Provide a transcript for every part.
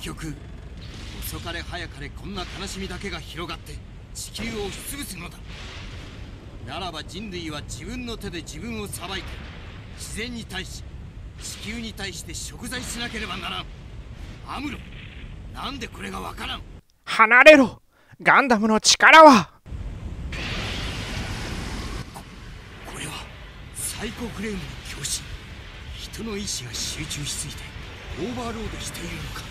局遅かれ早かれこんな悲しみだけが広がって地球を押しつぶすのだ。ならば人類は自分の手で自分を裁いて、自然に対し地球に対して贖罪しなければならん。アムロ、なんでこれがわからん。 離れろ、ガンダムの力は。 これはサイコフレームの共振。人の意志が集中しすぎてオーバーロードしているのか。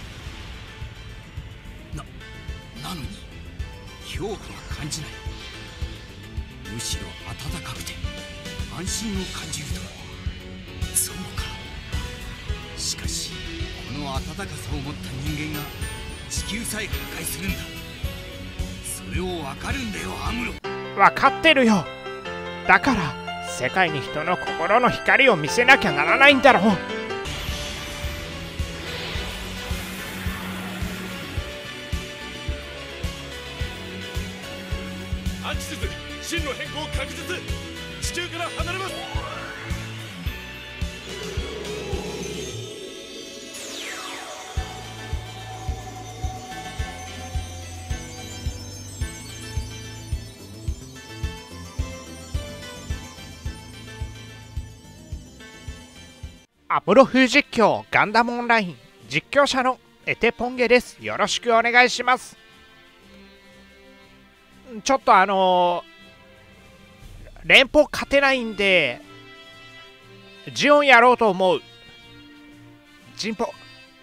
なのに恐怖は感じない。むしろ暖かくて安心を感じると。そうか。しかしこの暖かさを持った人間が地球さえ破壊するんだ。それを分かるんだよ、アムロ。 分かってるよ。だから世界に人の心の光を見せなきゃならないんだろう。 アキシス、進路変更確実。地球から離れます。 アムロ風実況ガンダムオンライン実況者のエテポンゲです。よろしくお願いします。ちょっと連邦勝てないんでジオンやろうと思う。ジンポ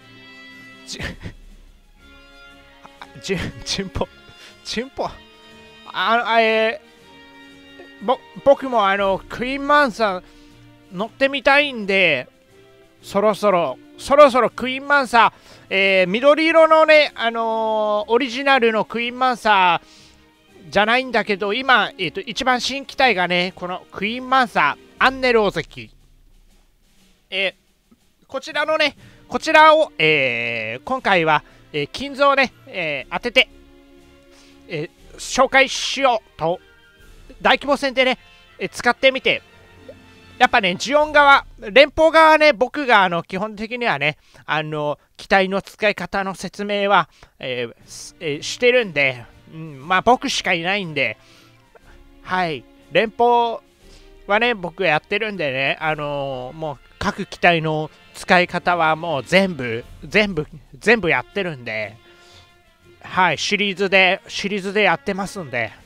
僕もクイーンマンサー乗ってみたいんで、そろそろクイーンマンサー、緑色のね、オリジナルのクイーンマンサーじゃないんだけど、今、一番新機体がね、このクイーンマンサーアンネル王石、こちらを、今回は、金像をね、当てて、紹介しようと大規模戦でね、使ってみて、やっぱね、ジオン側、連邦側ね、僕が基本的にはね、機体の使い方の説明は、してるんで、まあ僕しかいないんで、はい、連邦はね、僕やってるんでね、もう各機体の使い方はもう全部やってるんで、はい、シリーズでやってますんで、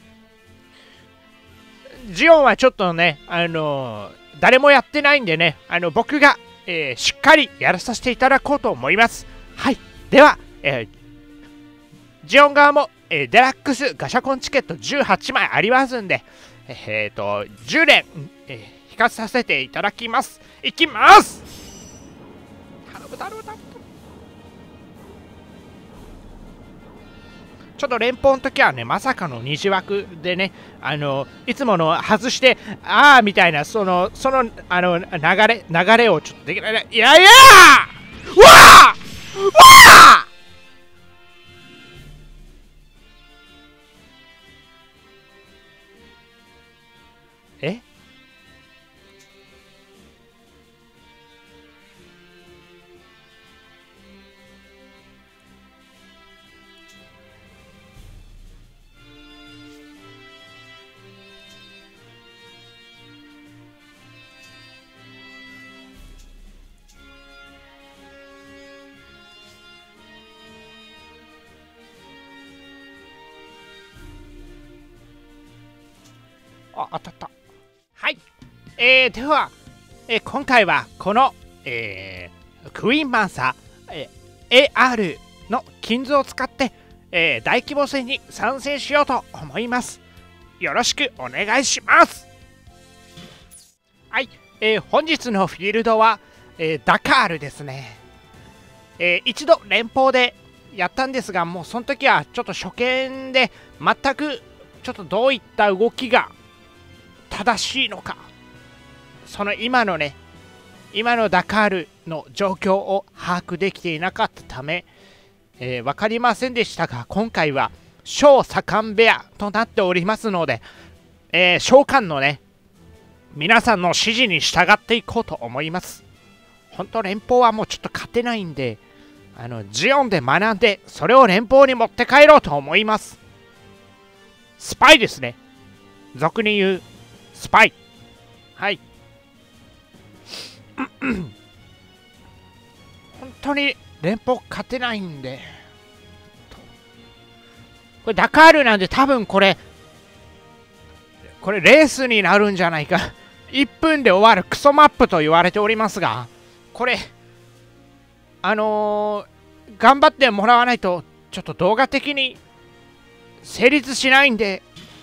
ジオンはちょっとね、誰もやってないんでね、僕が、しっかりやらさせていただこうと思います。はい、では、ジオン側も、デラックスガシャコンチケット18枚ありますんで、10連、引かさせていただきます。いきます。ちょっと連邦の時はね、まさかの二次枠でね、いつもの外して、あーみたいな、その流れをちょっとできない。いやいやー、わあえあ、当たった。はい。では、今回はこの、クイーンマンサー、AR の金図を使って、大規模戦に参戦しようと思います。よろしくお願いします。はい。本日のフィールドは、ダカールですね。一度連邦でやったんですが、もうその時はちょっと初見で全くちょっとどういった動きが正しいのか、その今のダカールの状況を把握できていなかったため、分かりませんでしたが、今回は小左官部屋となっておりますので、召喚のね、皆さんの指示に従っていこうと思います。本当連邦はもうちょっと勝てないんで、 ジオンで学んで、それを連邦に持って帰ろうと思います。スパイですね。俗に言うスパイ。はい。本当に連邦勝てないんで。これダカールなんで多分これレースになるんじゃないか。1分で終わるクソマップと言われておりますが、これ頑張ってもらわないとちょっと動画的に成立しないんで、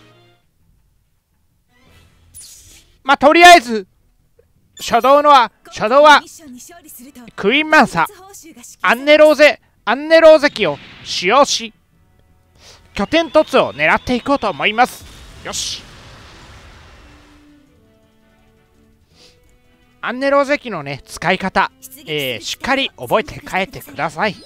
まあとりあえず初動はクイーンマンサアンネローゼ機を使用し拠点突を狙っていこうと思います。よし、アンネローゼ機のね使い方、しっかり覚えて帰ってください。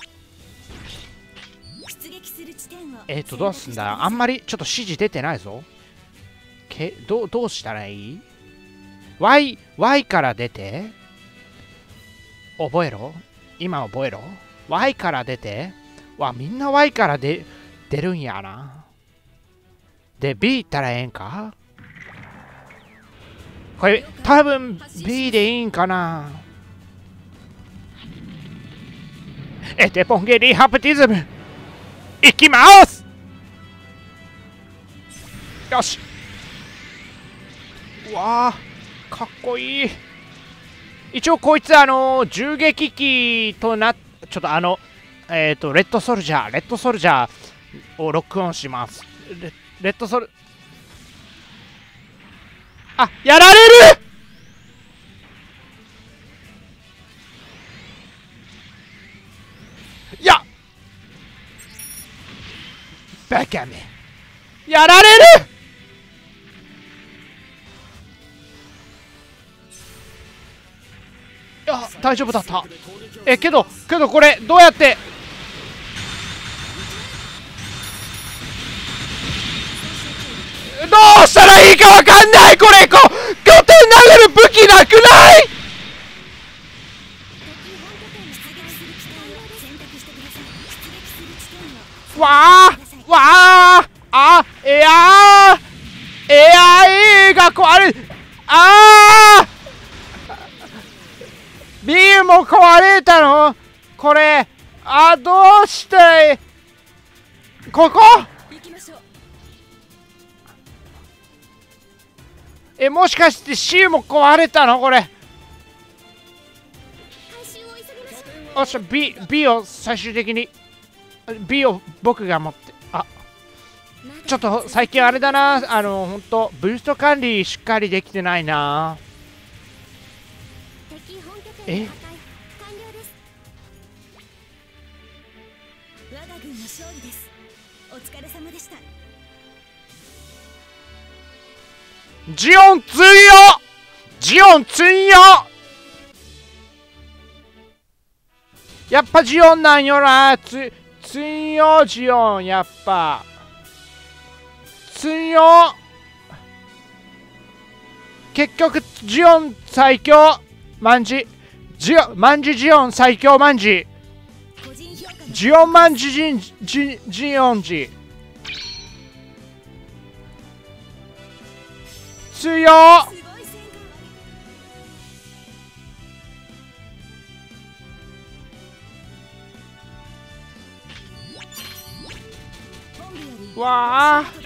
どうすんだ。あんまりちょっと指示出てないぞ。どうしたらいい？ Y から出て覚えろ。今覚えろ。 Y から出て、みんな Y から出るんやな。で B 行ったらええんか。これ多分 B でいいんかな。テポンゲリーハプティズムいきます。よし。うわあかっこいい。一応こいつ銃撃機とちょっとレッドソルジャーをロックオンします。レッドソルやられる。いやバカめ、やられる。いや大丈夫だった。けどこれどうやってどうしたらいいかわかんない。これ拠点殴る武器なくない？エア A が壊れ、ビームも壊れたの？これどうしてここもしかして C も壊れたの？これおっしゃ B を最終的に B を僕が持って、ちょっと最近あれだな、ほんとブースト管理しっかりできてないな。ジオン強やっぱジオンなんよな。強ジオンやっぱ強。結局ジオン最強マンジジオン最強マンジジオンマンジジオンジ強。わあ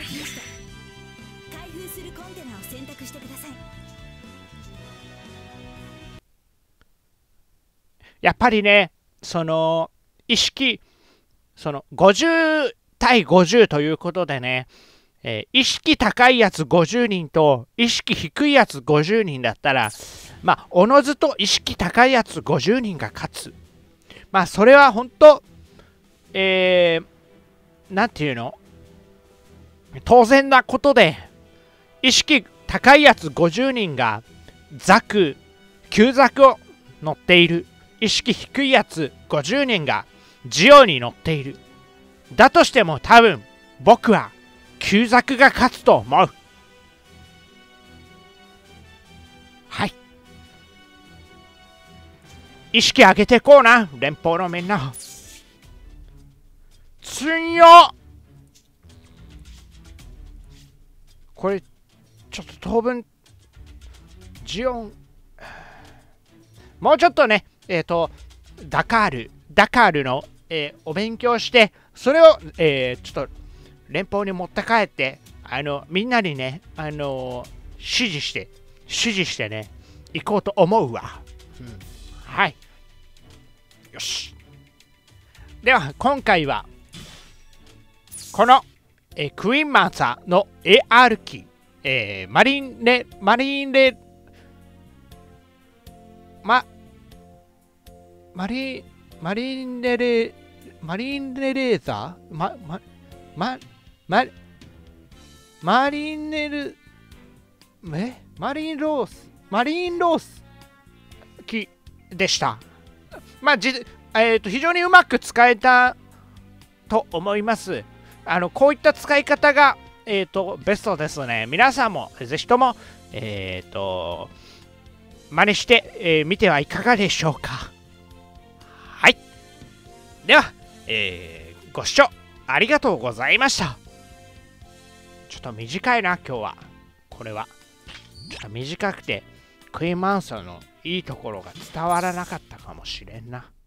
やっぱりね、意識50対50ということでね、意識高いやつ50人と意識低いやつ50人だったら、おのずと意識高いやつ50人が勝つ。それは本当なんていうの、当然なことで、意識高いやつ50人が旧ザクを乗っている。意識低いやつ50人がジオに乗っている。だとしても多分僕は旧ザクが勝つと思う。はい。意識上げてこうな、連邦のみんな。 強っ。これちょっと当分ジオンもうちょっとねダカールの、お勉強して、それを、ちょっと連邦に持って帰ってみんなにね指示してね行こうと思うわ、はい。よし。では今回はこの、クイーンマンサーの AR 機、マリンレーザーマリンロース機でした。非常にうまく使えたと思います。こういった使い方が、ベストですね。皆さんもぜひとも、真似して、みてはいかがでしょうか。はい。では、ご視聴ありがとうございました。ちょっと短いな、今日は。これは。ちょっと短くて、クイーンマンサーのいいところが伝わらなかったかもしれんな。